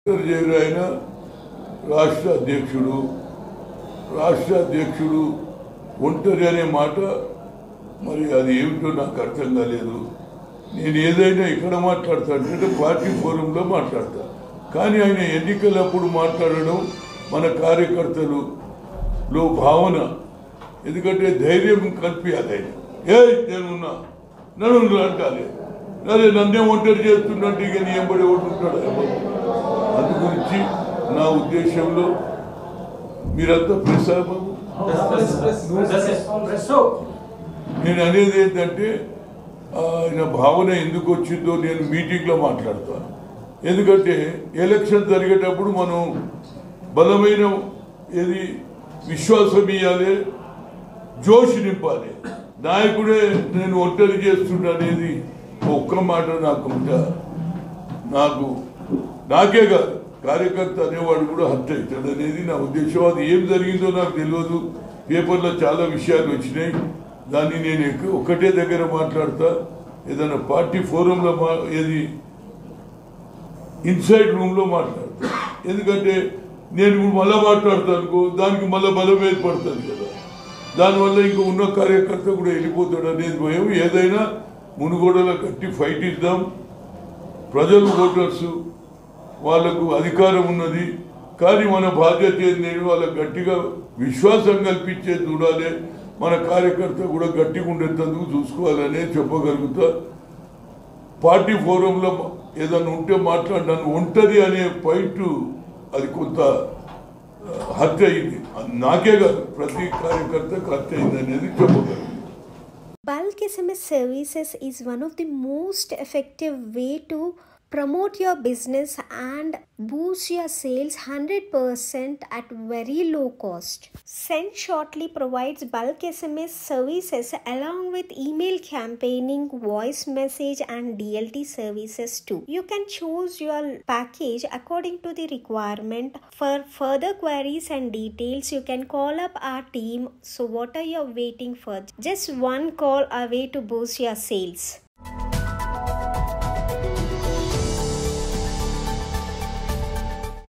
ఆయన రాష్ట్ర అధ్యక్షుడు ఒంటరి అనే మాట మరి అది ఏమిటో నాకు అర్థం కాలేదు. నేను ఏదైనా ఇక్కడ మాట్లాడతానంటే పార్టీ ఫోరంలో మాట్లాడతా, కానీ ఆయన ఎన్నికలప్పుడు మాట్లాడడం మన కార్యకర్తలలో భావన, ఎందుకంటే ధైర్యం కల్పించాలి. ఆయన నేనున్నా నన్ను అంటాలి, అదే నన్నే ఒంటరి చేస్తున్నట్టు ఇక నీ ఎంబడి ఉంటుంటాడు. అందు గురించి నా ఉద్దేశంలో మీరంతా ప్రెస్ బాబు, నేను అనేది ఏంటంటే ఆయన భావన ఎందుకు వచ్చిందో నేను మీటింగ్లో మాట్లాడతాను. ఎందుకంటే ఎలక్షన్ జరిగేటప్పుడు మనం బలమైన ఏది విశ్వాసం ఇవ్వాలి, జోష్ నింపాలి. నాయకుడే నేను ఒంటరి చేస్తున్నా అనేది ఒక్క మాట నాకే కాదు, కార్యకర్త అనేవాడు కూడా హత్య అవుతాడు అనేది నా ఉద్దేశం. అది ఏం జరిగిందో నాకు తెలియదు. పేపర్లో చాలా విషయాలు వచ్చినాయి, దాన్ని నేను ఒకటే దగ్గర మాట్లాడతా. ఏదైనా పార్టీ ఫోరంలో ఏది ఇన్సైడ్ రూమ్లో మాట్లాడతా. ఎందుకంటే నేను మళ్ళీ మాట్లాడతాను అనుకో, దానికి మళ్ళీ బలం ఏర్పడుతుంది కదా, దానివల్ల ఇంకా ఉన్న కార్యకర్త కూడా వెళ్ళిపోతాడు అనేది భయం. ఏదైనా మునుగోడలో గట్టి ఫైట్ ఇద్దాం. ప్రజలు ఓటర్స్, వాళ్ళకు అధికారం ఉన్నది, కానీ మన బాధ్యత ఏంటంటే వాళ్ళకు గట్టిగా విశ్వాసం కల్పించే చూడాలి. మన కార్యకర్త కూడా గట్టిగా ఉండేందుకు చూసుకోవాలనే చెప్పగలుగుతా. పార్టీ ఫోరంలో ఏదైనా ఉంటే మాట్లాడినాను, ఒంటరి అనే పాయింట్ అది కొంత హత్య అయింది. నాకే కాదు, ప్రతి కార్యకర్తకు హత్య అయింది అనేది చెప్పగలను. Bulk SMS services is one of the most effective way to promote your business and boost your sales 100% at very low cost. Send Shortly provides bulk SMS services along with email campaigning, voice message and DLT services too. You can choose your package according to the requirement. For further queries and details, you can call up our team. So what are you waiting for? Just one call away to boost your sales.